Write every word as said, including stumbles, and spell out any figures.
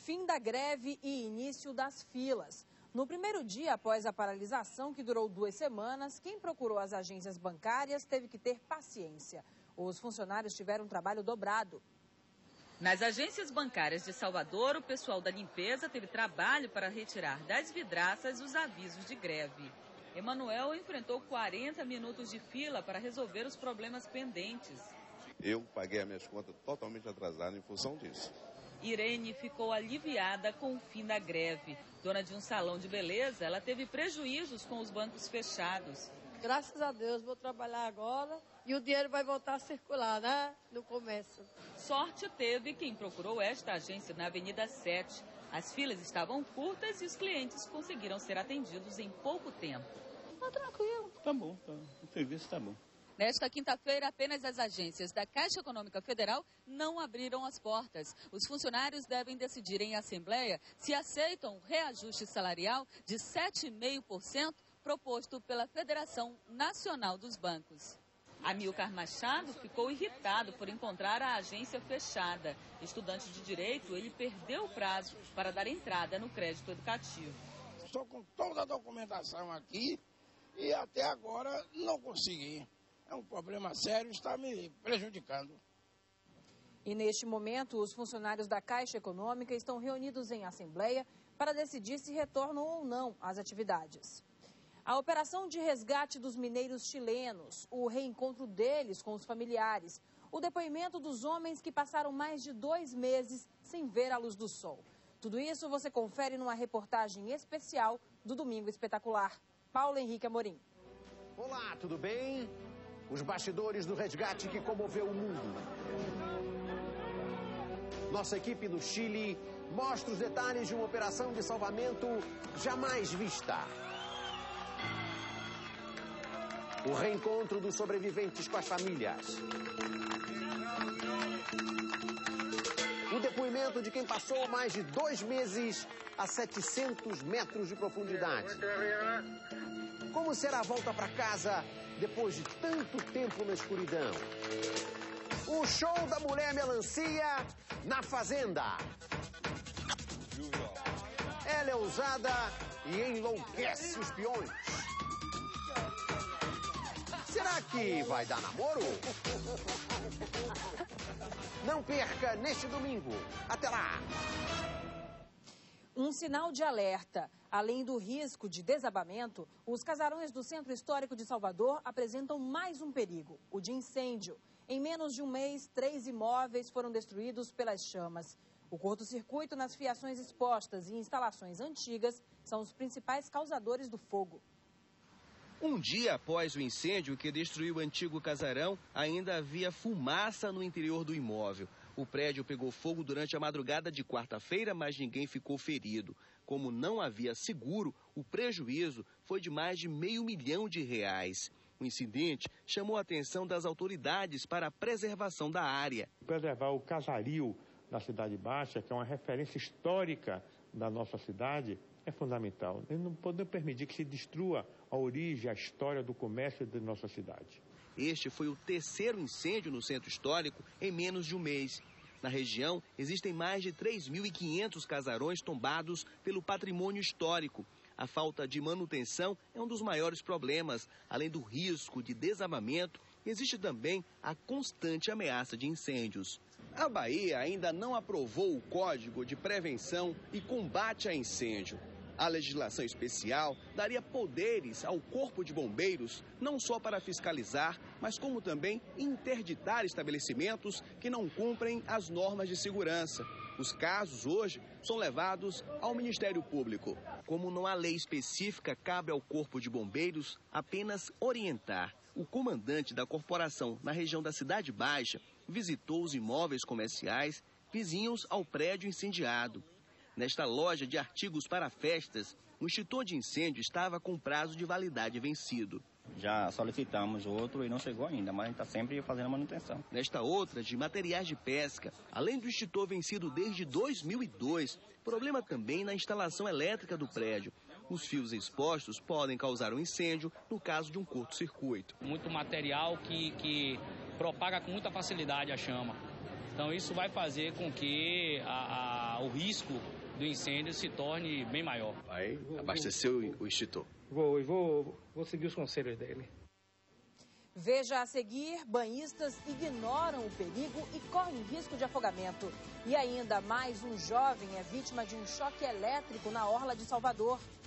Fim da greve e início das filas. No primeiro dia após a paralisação, que durou duas semanas, quem procurou as agências bancárias teve que ter paciência. Os funcionários tiveram um trabalho dobrado. Nas agências bancárias de Salvador, o pessoal da limpeza teve trabalho para retirar das vidraças os avisos de greve. Emanuel enfrentou quarenta minutos de fila para resolver os problemas pendentes. Eu paguei as minhas contas totalmente atrasadas em função disso. Irene ficou aliviada com o fim da greve. Dona de um salão de beleza, ela teve prejuízos com os bancos fechados. Graças a Deus, vou trabalhar agora e o dinheiro vai voltar a circular, né? No comércio. Sorte teve quem procurou esta agência na Avenida sete. As filas estavam curtas e os clientes conseguiram ser atendidos em pouco tempo. Tá tranquilo. Tá bom, tá. O serviço tá bom. Nesta quinta-feira, apenas as agências da Caixa Econômica Federal não abriram as portas. Os funcionários devem decidir em assembleia se aceitam o reajuste salarial de sete vírgula cinco por cento proposto pela Federação Nacional dos Bancos. Amilcar Machado ficou irritado por encontrar a agência fechada. Estudante de direito, ele perdeu o prazo para dar entrada no crédito educativo. Estou com toda a documentação aqui e até agora não consegui. É um problema sério, está me prejudicando. E neste momento, os funcionários da Caixa Econômica estão reunidos em assembleia para decidir se retornam ou não às atividades. A operação de resgate dos mineiros chilenos, o reencontro deles com os familiares, o depoimento dos homens que passaram mais de dois meses sem ver a luz do sol. Tudo isso você confere numa reportagem especial do Domingo Espetacular. Paulo Henrique Amorim. Olá, tudo bem? Os bastidores do resgate que comoveu o mundo. Nossa equipe do Chile mostra os detalhes de uma operação de salvamento jamais vista. O reencontro dos sobreviventes com as famílias. O depoimento de quem passou mais de dois meses a setecentos metros de profundidade. Como será a volta para casa depois de tanto tempo na escuridão? O show da mulher melancia na fazenda. Ela é ousada e enlouquece os peões. Será que vai dar namoro? Não perca neste domingo. Até lá! Um sinal de alerta. Além do risco de desabamento, os casarões do Centro Histórico de Salvador apresentam mais um perigo, o de incêndio. Em menos de um mês, três imóveis foram destruídos pelas chamas. O curto-circuito nas fiações expostas e instalações antigas são os principais causadores do fogo. Um dia após o incêndio que destruiu o antigo casarão, ainda havia fumaça no interior do imóvel. O prédio pegou fogo durante a madrugada de quarta-feira, mas ninguém ficou ferido. Como não havia seguro, o prejuízo foi de mais de meio milhão de reais. O incidente chamou a atenção das autoridades para a preservação da área. Preservar o casario da Cidade Baixa, que é uma referência histórica da nossa cidade, é fundamental. Não podemos permitir que se destrua a origem, a história do comércio de nossa cidade. Este foi o terceiro incêndio no Centro Histórico em menos de um mês. Na região, existem mais de três mil e quinhentos casarões tombados pelo patrimônio histórico. A falta de manutenção é um dos maiores problemas. Além do risco de desabamento, existe também a constante ameaça de incêndios. A Bahia ainda não aprovou o Código de Prevenção e Combate a Incêndio. A legislação especial daria poderes ao Corpo de Bombeiros, não só para fiscalizar, mas como também interditar estabelecimentos que não cumprem as normas de segurança. Os casos hoje são levados ao Ministério Público. Como não há lei específica, cabe ao Corpo de Bombeiros apenas orientar. O comandante da corporação na região da Cidade Baixa visitou os imóveis comerciais vizinhos ao prédio incendiado. Nesta loja de artigos para festas, o extintor de incêndio estava com prazo de validade vencido. Já solicitamos outro e não chegou ainda, mas a gente está sempre fazendo a manutenção. Nesta outra, de materiais de pesca, além do extintor vencido desde dois mil e dois, problema também na instalação elétrica do prédio. Os fios expostos podem causar um incêndio no caso de um curto-circuito. Muito material que, que propaga com muita facilidade a chama. Então isso vai fazer com que a, a, o risco do incêndio se torne bem maior. Vai abastecer o extintor? Vou, vou, vou seguir os conselhos dele. Veja a seguir, banhistas ignoram o perigo e correm risco de afogamento. E ainda mais, um jovem é vítima de um choque elétrico na orla de Salvador.